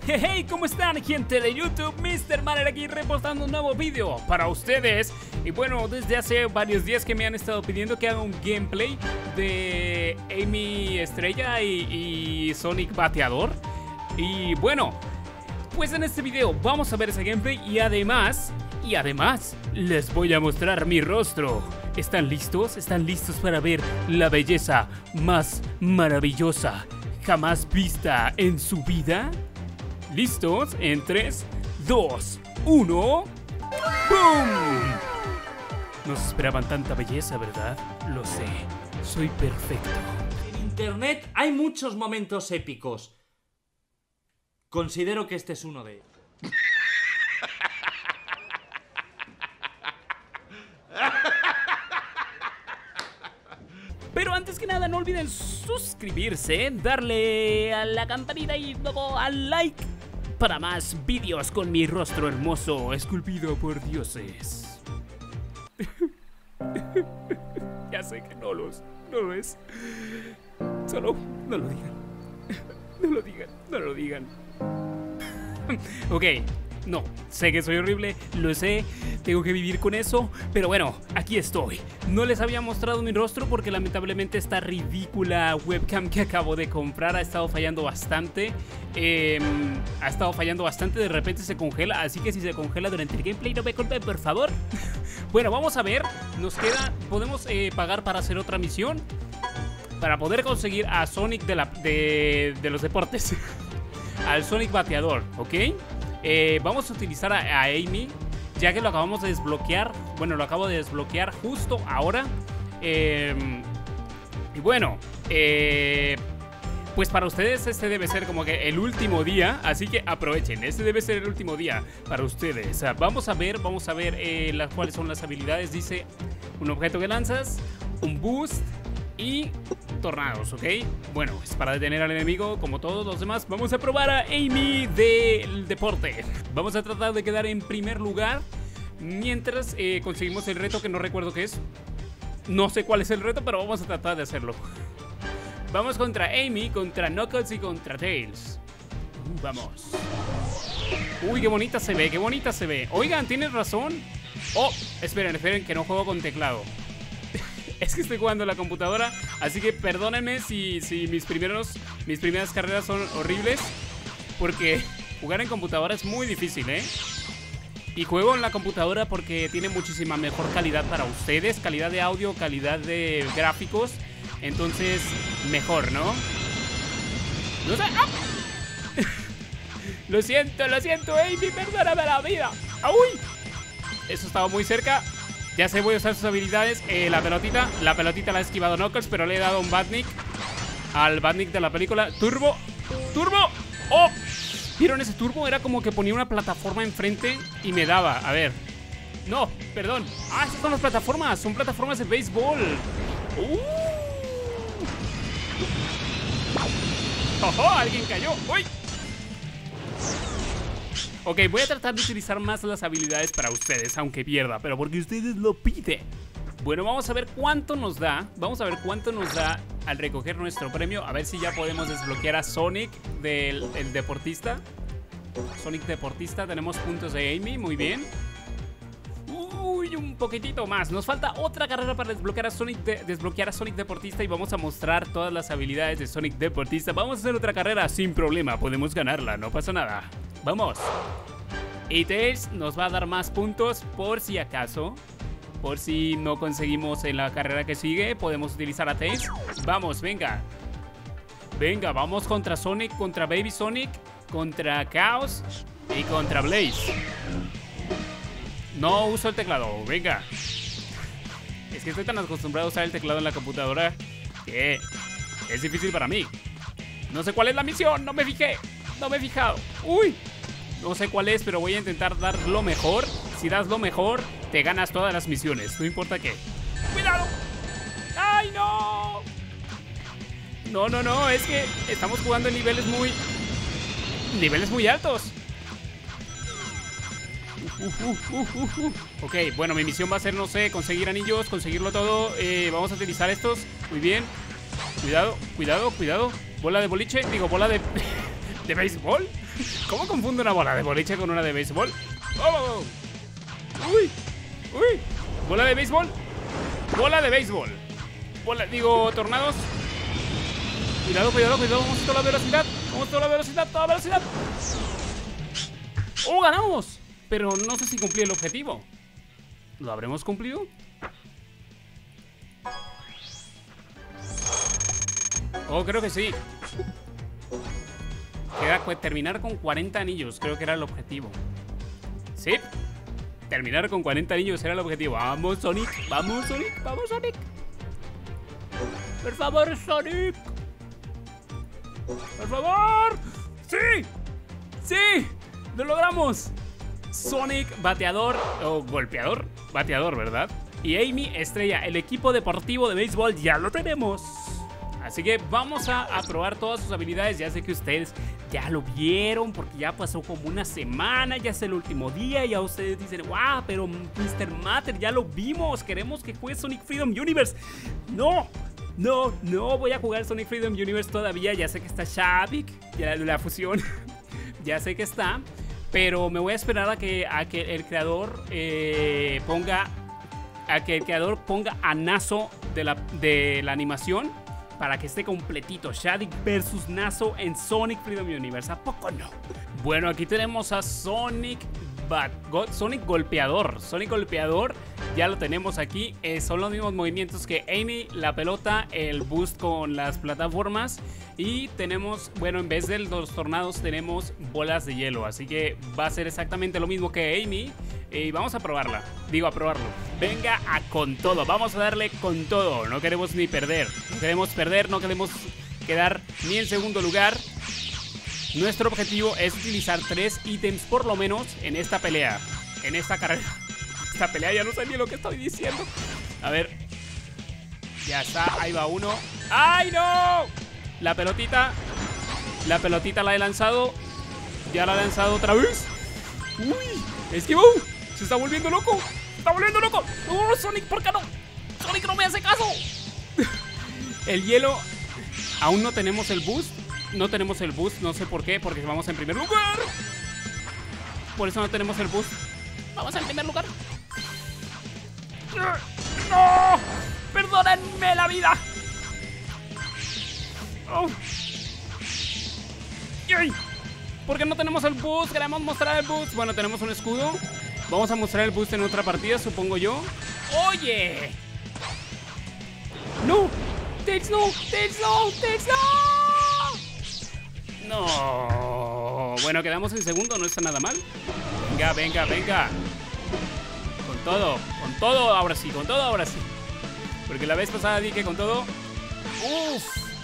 Hey, ¿cómo están, gente de YouTube? Mr. Manner aquí repostando un nuevo vídeo para ustedes. Y bueno, desde hace varios días que me han estado pidiendo que haga un gameplay de Amy Estrella y Sonic Bateador. Y bueno, pues en este video vamos a ver ese gameplay y además les voy a mostrar mi rostro. ¿Están listos? ¿Están listos para ver la belleza más maravillosa jamás vista en su vida? ¿Listos? En 3, 2, 1. ¡Boom! No se esperaban tanta belleza, ¿verdad? Lo sé, soy perfecto. En internet hay muchos momentos épicos. Considero que este es uno de ellos. Pero antes que nada, no olviden suscribirse, darle a la campanita y luego al like para más vídeos con mi rostro hermoso esculpido por dioses. Ya sé que no lo es. Solo no lo digan. No lo digan. Ok, no, sé que soy horrible, lo sé, tengo que vivir con eso, pero bueno, aquí estoy. No les había mostrado mi rostro porque lamentablemente esta ridícula webcam que acabo de comprar ha estado fallando bastante. De repente se congela, así que si se congela durante el gameplay no me culpen, por favor. Bueno, vamos a ver, nos queda, podemos pagar para hacer otra misión, para poder conseguir a Sonic de los deportes. Al Sonic Bateador, ¿ok? Vamos a utilizar a Amy, ya que lo acabamos de desbloquear. Bueno, lo acabo de desbloquear justo ahora. Y bueno, pues para ustedes este debe ser como que el último día, así que aprovechen, este debe ser el último día para ustedes. Vamos a ver cuáles son las habilidades. Dice un objeto que lanzas, un boost y tornados, ¿ok? Bueno, es para detener al enemigo como todos los demás. Vamos a probar a Amy del deporte. Vamos a tratar de quedar en primer lugar mientras conseguimos el reto que no recuerdo qué es. No sé cuál es el reto, pero vamos a tratar de hacerlo. Vamos contra Amy, contra Knuckles y contra Tails. Vamos. Uy, qué bonita se ve, qué bonita se ve. Oigan, ¿tienes razón? Oh, esperen, que no juego con teclado. Es que estoy jugando en la computadora, así que perdónenme si mis primeras carreras son horribles, porque jugar en computadora es muy difícil, ¿eh? Y juego en la computadora porque tiene muchísima mejor calidad para ustedes, calidad de audio, calidad de gráficos, entonces mejor, ¿no? No sé. ¡Ah! Lo siento, Amy, perdóname la vida. ¡Uy! Eso estaba muy cerca. Ya sé, voy a usar sus habilidades. La pelotita la ha esquivado Knuckles, pero le he dado un Badnik al Badnik de la película. ¡Turbo! ¡Oh! ¿Vieron ese turbo? Era como que ponía una plataforma enfrente y me daba. A ver. No, perdón. Ah, estas son las plataformas. Son plataformas de béisbol. ¡Oh! Alguien cayó. ¡Uy! Ok, voy a tratar de utilizar más las habilidades para ustedes, aunque pierda, pero porque ustedes lo piden. Bueno, vamos a ver cuánto nos da. Vamos a ver cuánto nos da al recoger nuestro premio. A ver si ya podemos desbloquear a Sonic el deportista. Sonic deportista, tenemos puntos de Amy, muy bien. Uy, un poquitito más. Nos falta otra carrera para desbloquear a Sonic deportista y vamos a mostrar todas las habilidades de Sonic deportista. Vamos a hacer otra carrera sin problema, podemos ganarla, no pasa nada. Vamos. Y Tails nos va a dar más puntos por si acaso. Por si no conseguimos en la carrera que sigue, podemos utilizar a Tails. Vamos, venga. Venga, vamos contra Sonic, contra Baby Sonic, contra Chaos y contra Blaze. No uso el teclado, venga. Es que estoy tan acostumbrado a usar el teclado en la computadora que es difícil para mí. No sé cuál es la misión, no me fijé. No me he fijado. Uy, no sé cuál es, pero voy a intentar dar lo mejor. Si das lo mejor, te ganas todas las misiones, no importa qué. ¡Cuidado! ¡Ay, no! No, es que estamos jugando en niveles muy altos. Ok, bueno, mi misión va a ser, no sé, conseguir anillos, conseguirlo todo. Vamos a utilizar estos, muy bien. Cuidado. Bola de boliche, digo, bola de béisbol. ¿Cómo confundo una bola de boliche con una de béisbol? ¡Oh! ¡Uy! ¡Uy! ¿Bola de béisbol? ¡Bola de béisbol! Digo, tornados. Cuidado, cuidado, cuidado. Vamos a toda la velocidad. Vamos a toda la velocidad, toda la velocidad. ¡Oh, ganamos! Pero no sé si cumplí el objetivo. ¿Lo habremos cumplido? Oh, creo que sí. Queda terminar con 40 anillos. Creo que era el objetivo. ¿Sí? Terminar con 40 anillos era el objetivo. ¡Vamos, Sonic! ¡Vamos, Sonic! ¡Vamos, Sonic! ¡Por favor, Sonic! ¡Por favor! ¡Sí! ¡Sí! ¡Lo logramos! Sonic, bateador o golpeador. Bateador, ¿verdad? Y Amy, estrella. El equipo deportivo de béisbol ya lo tenemos. Así que vamos a probar todas sus habilidades. Ya sé que ustedes ya lo vieron porque ya pasó como una semana, ya es el último día. Y ya ustedes dicen, wow, pero Mr. Matter, ya lo vimos. Queremos que juegue Sonic Freedom Universe. No, no, no voy a jugar Sonic Freedom Universe todavía. Ya sé que está Shavik, ya la fusión. Ya sé que está, pero me voy a esperar a que el creador ponga a Naso de la animación, para que esté completito. Shadik versus Naso en Sonic Freedom Universe. ¿A poco no? Bueno, aquí tenemos a Sonic Golpeador. Sonic Golpeador, ya lo tenemos aquí. Son los mismos movimientos que Amy, la pelota, el boost con las plataformas. Y tenemos, bueno, en vez de los tornados tenemos bolas de hielo. Así que va a ser exactamente lo mismo que Amy. Y vamos a probarla. Digo, a probarlo. Venga con todo. Vamos a darle con todo. No queremos ni perder. No queremos perder. No queremos quedar ni en segundo lugar. Nuestro objetivo es utilizar 3 ítems por lo menos en esta pelea. En esta carrera. Esta pelea ya no sé ni lo que estoy diciendo. A ver. Ya está. Ahí va uno. ¡Ay, no! La pelotita. La pelotita la he lanzado. Ya la he lanzado otra vez. ¡Uy! ¡Esquivó! ¡Se está volviendo loco! ¡Se está volviendo loco! ¡Oh, Sonic, ¿por qué no! ¡Sonic no me hace caso! El hielo. Aún no tenemos el boost. No tenemos el boost, no sé por qué. Porque vamos en primer lugar. Por eso no tenemos el boost. Vamos en primer lugar. ¡No! ¡Perdónenme la vida! Oh. ¡Ay! ¿Por qué no tenemos el boost? Queremos mostrar el boost. Bueno, tenemos un escudo. Vamos a mostrar el boost en otra partida, supongo yo. ¡Oye! ¡No! ¡Tails no! ¡Tails no! ¡Tails no! ¡No! Bueno, quedamos en segundo, no está nada mal. Venga, venga, venga. Con todo ahora sí, con todo ahora sí. Porque la vez pasada dije con todo. ¡Uf!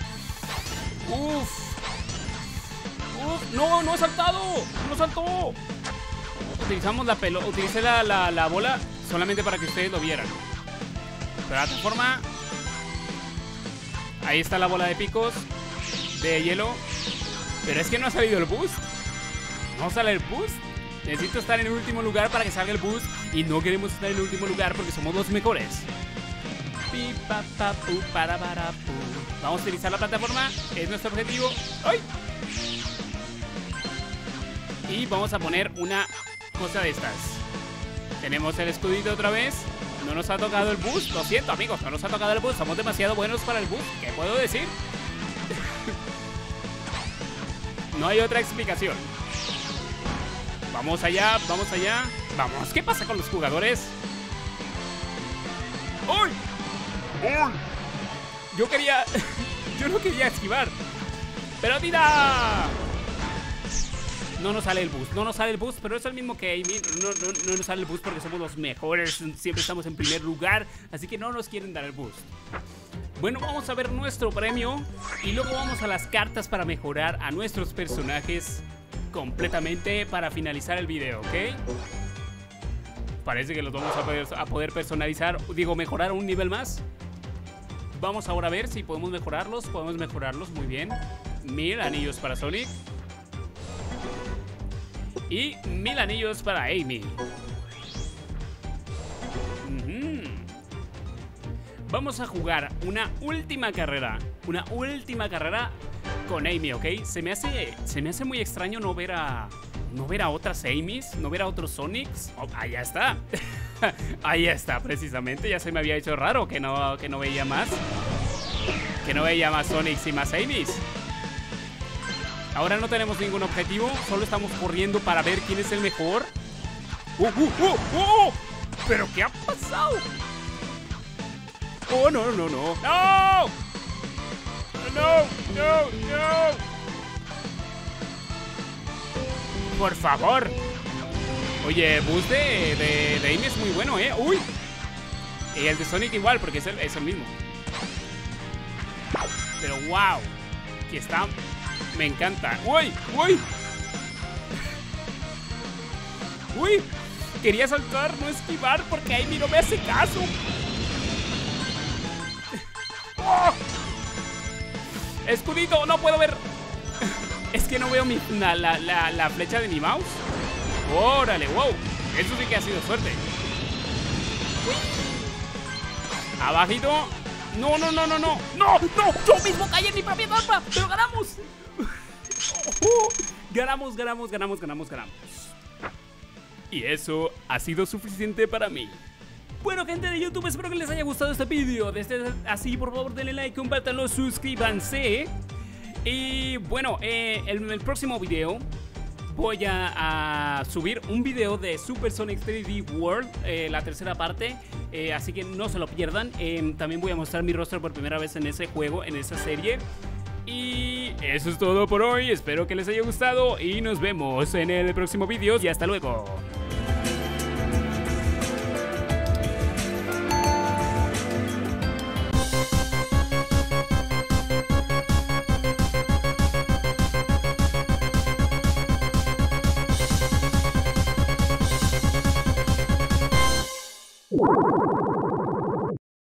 ¡Uf! ¡No, no ha saltado! ¡No saltó! Utilizamos la pelota, utilicé la bola solamente para que ustedes lo vieran. Pero de otra forma, ahí está la bola de picos de hielo. Pero es que no ha salido el boost. No sale el boost. Necesito estar en el último lugar para que salga el boost. Y no queremos estar en el último lugar porque somos los mejores. Vamos a utilizar la plataforma. Es nuestro objetivo. ¡Ay! Y vamos a poner una cosa de estas. Tenemos el escudito otra vez. No nos ha tocado el boost. Lo siento, amigos, no nos ha tocado el boost. Somos demasiado buenos para el boost. ¿Qué puedo decir? No hay otra explicación. Vamos allá, vamos allá. Vamos, ¿qué pasa con los jugadores? ¡Uy! ¡Uy! Yo no quería esquivar. ¡Pero tira! No nos sale el boost, no nos sale el boost, pero es el mismo que Amy. No nos sale el boost porque somos los mejores. Siempre estamos en primer lugar, así que no nos quieren dar el boost. Bueno, vamos a ver nuestro premio y luego vamos a las cartas para mejorar a nuestros personajes completamente para finalizar el video, ¿ok? Parece que los vamos a poder personalizar, digo, mejorar un nivel más. Vamos ahora a ver si podemos mejorarlos. Podemos mejorarlos, muy bien. 1000 anillos para Sonic y 1000 anillos para Amy. Vamos a jugar una última carrera. Una última carrera con Amy, ¿ok? Se me hace muy extraño no ver a otras Amys, no ver a otros Sonics. Oh, ahí está. Ahí está, precisamente. Ya se me había hecho raro que no veía más. Que no veía más Sonics y más Amys. Ahora no tenemos ningún objetivo, solo estamos corriendo para ver quién es el mejor. ¿Pero qué ha pasado? Oh, no. ¡No! ¡No! Por favor. Oye, boost de Amy es muy bueno, ¿eh? ¡Uy! Y el de Sonic igual, porque es el mismo. Pero wow, que está... Me encanta. ¡Uy! Quería saltar, no esquivar, porque Amy no me hace caso. ¡Oh! Escudito, no puedo ver. Es que no veo la flecha de mi mouse. Órale, wow. Eso sí que ha sido suerte. Abajito. No. Yo mismo caí en mi propia trampa. Pero ganamos. Ganamos. Y eso ha sido suficiente para mí. Bueno, gente de YouTube, espero que les haya gustado este video. Desde así, por favor, denle like, compártanlo, suscríbanse. Y bueno, en el próximo video voy a subir un video de Super Sonic 3D World, la tercera parte. Así que no se lo pierdan. También voy a mostrar mi rostro por primera vez en ese juego, en esa serie. Y eso es todo por hoy. Espero que les haya gustado y nos vemos en el próximo video. Y hasta luego.